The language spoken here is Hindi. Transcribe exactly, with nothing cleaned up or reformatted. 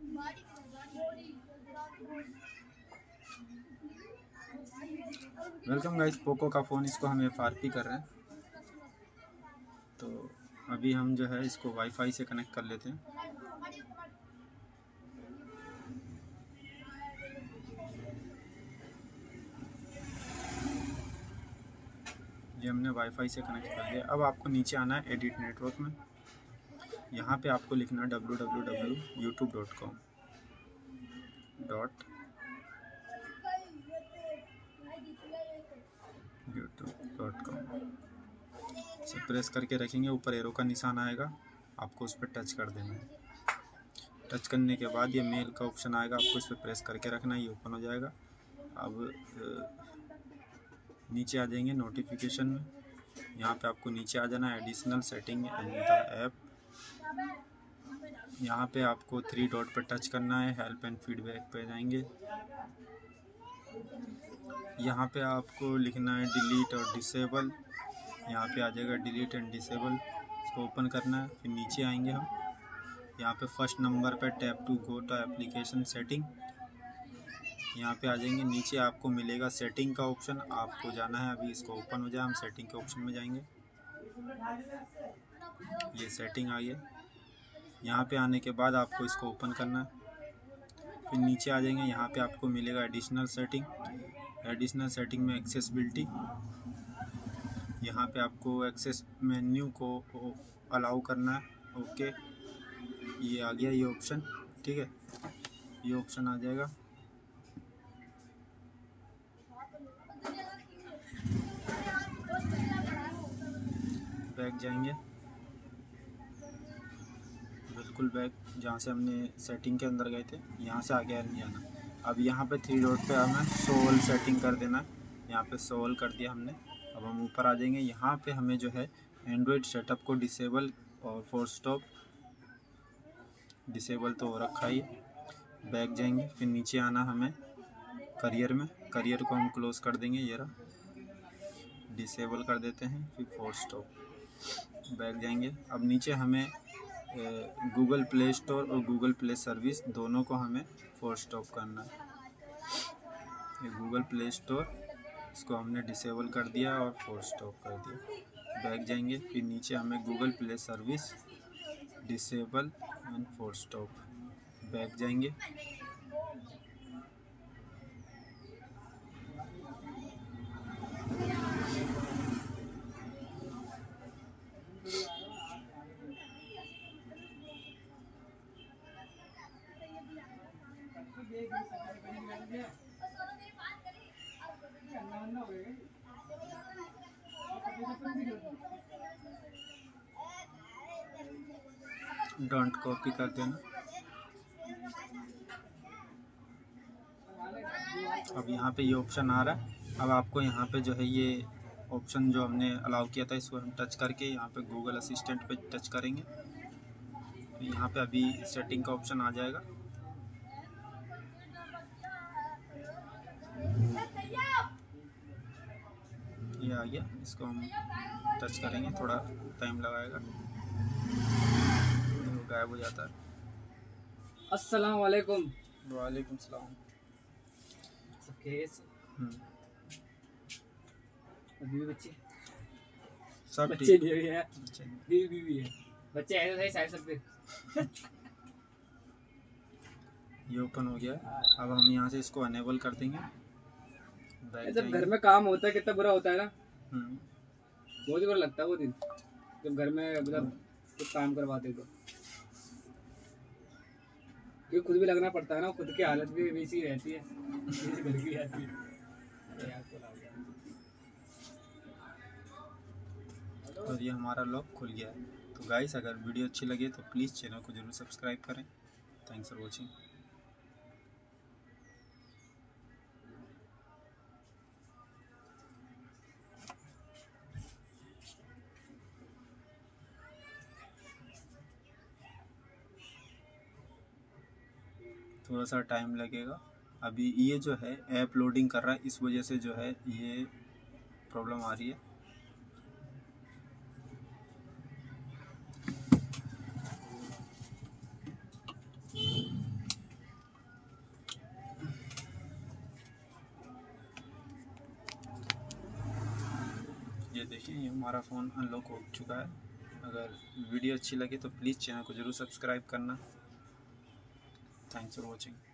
वेलकम गाइस, पोको का फ़ोन इसको हम एफ आर पी कर रहे हैं। तो अभी हम जो है इसको वाईफाई से कनेक्ट कर लेते हैं। ये हमने वाईफाई से कनेक्ट कर लिया। अब आपको नीचे आना है एडिट नेटवर्क में। यहाँ पे आपको लिखना है W W W YouTube dot com dot YouTube dot com से प्रेस करके रखेंगे। ऊपर एरो का निशान आएगा, आपको उस पर टच कर देना है। टच करने के बाद ये मेल का ऑप्शन आएगा, आपको इस पर प्रेस करके रखना है, ये ओपन हो जाएगा। अब नीचे आ जाएंगे नोटिफिकेशन में। यहाँ पे आपको नीचे आ जाना है additional setting in the app. यहाँ पे आपको थ्री डॉट पर टच करना है, हेल्प एंड फीडबैक पे जाएंगे। यहाँ पे आपको लिखना है डिलीट और डिसेबल। यहाँ पे आ जाएगा डिलीट एंड डिसेबल, इसको ओपन करना है। फिर नीचे आएंगे हम, यहाँ पे फर्स्ट नंबर पे tap to go to application setting. यहाँ पे आ जाएंगे। नीचे आपको मिलेगा सेटिंग का ऑप्शन, आपको जाना है। अभी इसको ओपन हो जाए, हम सेटिंग के ऑप्शन में जाएंगे। ये सेटिंग आ गया। यहाँ पे आने के बाद आपको इसको ओपन करना है। फिर नीचे आ जाएंगे। यहाँ पे आपको मिलेगा एडिशनल सेटिंग। एडिशनल सेटिंग में एक्सेसिबिलिटी, यहाँ पे आपको एक्सेस मेन्यू को अलाउ करना है। ओके, ये आ गया ये ऑप्शन। ठीक है, ये ऑप्शन आ जाएगा। बैक जाएंगे, बिल्कुल बैक, जहाँ से हमने सेटिंग के अंदर गए थे, यहाँ से आगे नहीं जाना। अब यहाँ पे थ्री डॉट पे हमें सोल सेटिंग कर देना। यहाँ पे सोल कर दिया हमने। अब हम ऊपर आ जाएंगे। यहाँ पे हमें जो है एंड्रॉयड सेटअप को डिसेबल और फोर्स स्टॉप, डिसेबल तो हो रखा ही। बैक जाएंगे, फिर नीचे आना हमें करियर में। करियर को हम क्लोज कर देंगे, ये रहा, डिसेबल कर देते हैं। फिर फोर्स स्टॉप, बैक जाएंगे। अब नीचे हमें गूगल प्ले स्टोर और गूगल प्ले सर्विस दोनों को हमें फोर्स स्टॉप करना है। ये गूगल प्ले स्टोर, इसको हमने डिसेबल कर दिया और फोर्स स्टॉप कर दिया। बैक जाएंगे, फिर नीचे हमें Google Play service disable and force stop. Back जाएंगे, डोंट कॉपी कर देना। अब यहाँ पे ये ऑप्शन आ रहा है। अब आपको यहाँ पे जो है ये ऑप्शन जो हमने अलाउ किया था, इसको हम टच करके यहाँ पे गूगल असिस्टेंट पे टच करेंगे। तो यहाँ पे अभी सेटिंग का ऑप्शन आ जाएगा। ये आ गया, इसको हम टच करेंगे, थोड़ा टाइम लगाएगा, तो गायब हो जाता है। अस्सलाम वालेकुम। वालेकुम सलाम। अभी बच्चे सब बच्चे ठीक है, बीवी बीवी है, बच्चे ऐसे सही साइड सकते। ये ओपन हो गया। अब हम यहाँ से इसको अनेबल कर देंगे। जब घर में काम होता है कितना बुरा होता है ना, हम्म, बहुत ही बुरा लगता है वो दिन जब घर में मतलब कुछ काम करवाते तो। क्योंकि खुद भी लगना पड़ता है ना, खुद की हालत भी वैसी रहती है जैसे घर की रहती है। तो ये हमारा लॉक खुल गया है। तो गाइस, अगर वीडियो अच्छी लगे तो प्लीज़ चैनल को जरूर सब्सक्राइब करें। Thanks for watching. थोड़ा सा टाइम लगेगा। अभी ये जो है ऐप लोडिंग कर रहा है, इस वजह से जो है ये प्रॉब्लम आ रही है। ये देखिए ये हमारा फ़ोन अनलॉक हो चुका है। अगर वीडियो अच्छी लगे तो प्लीज़ चैनल को ज़रूर सब्सक्राइब करना। Thanks for watching.